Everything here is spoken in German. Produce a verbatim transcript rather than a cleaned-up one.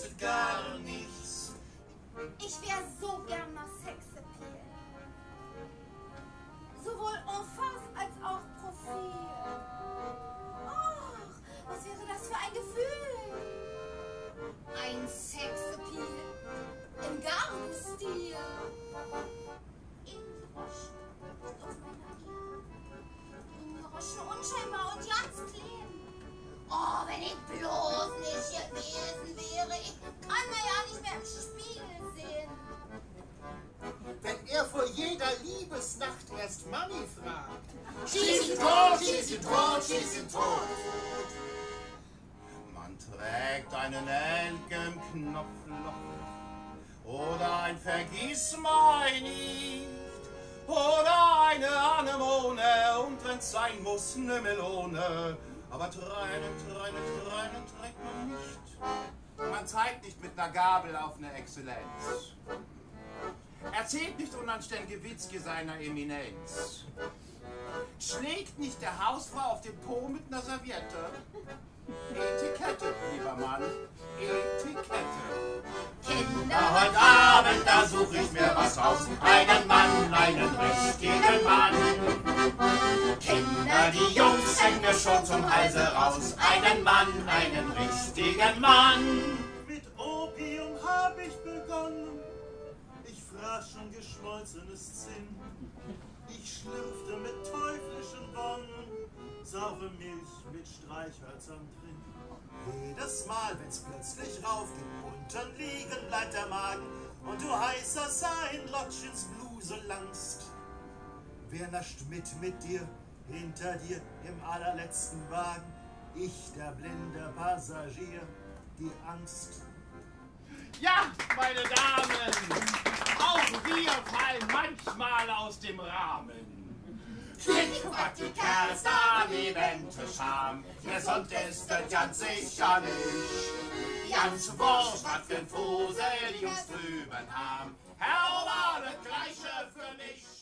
kostet gar nichts. Ich wär so gern mal Sexappeal. Sowohl en face als auch Profil. Ach, was wäre das für ein Gefühl? Ein Sexappeal im Garden-Stil. In Roschen auf meiner Ehe. In Roschen unscheinbar und ganz klein. Oh, wenn ich bloß nicht gewesen wäre. Ich kann mir ja nicht mehr im Spiegel sehen. Wenn er vor jeder Liebesnacht erst Mami fragt. Schieß ihn tot, schieß ihn tot, schieß ihn tot. Man trägt einen Elk im Knopfloch oder ein Vergissmeinnicht oder eine Anemone und wenn's sein muss, ne Melone. Aber Tränen, Tränen, Tränen trägt man nicht. Man zeigt nicht mit einer Gabel auf eine Exzellenz. Erzählt nicht unanständige Witzke seiner Eminenz. Schlägt nicht der Hausfrau auf den Po mit einer Serviette. Etikette, lieber Mann, Etikette. Kinder, heute Abend, da such ich mir was raus. Einen Mann, einen richtigen Mann. Kinder, die Jungs hängen mir schon zum Halse raus. Einen Mann, einen richtigen Mann. Mit Opium hab ich begonnen. Ich fraß schon geschmolzenes Zinn. Ich schlürfte mit teuflischen Wonnen saure Milch mit Streichhölzern drin. Jedes Mal, wenn's plötzlich raufgeht, unten liegen bleibt der Magen und du heißer sein Lotschens Bluse langst. Wer nascht mit mit dir, hinter dir im allerletzten Wagen? Ich, der blinde Passagier, die Angst. Ja, meine Damen, auch wir fallen manchmal aus dem Rahmen. Kick, was die Kerls daneben Scham. Gesund ist das ganz sicher nicht. Ganz wurscht, was für ein Fusel die Jungs drüben haben. Herr war das Gleiche für mich.